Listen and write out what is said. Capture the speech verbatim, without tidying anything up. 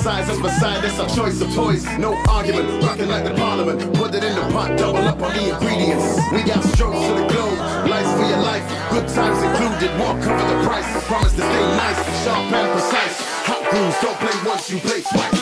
size of beside, that's our choice of toys. No argument, rocking like the parliament. Put it in the pot, double up on the ingredients. We got strokes to the globe, lights for your life. Good times included, won't cover the price. Promise to stay nice, sharp and precise. Hot grooves, don't play once, you play twice.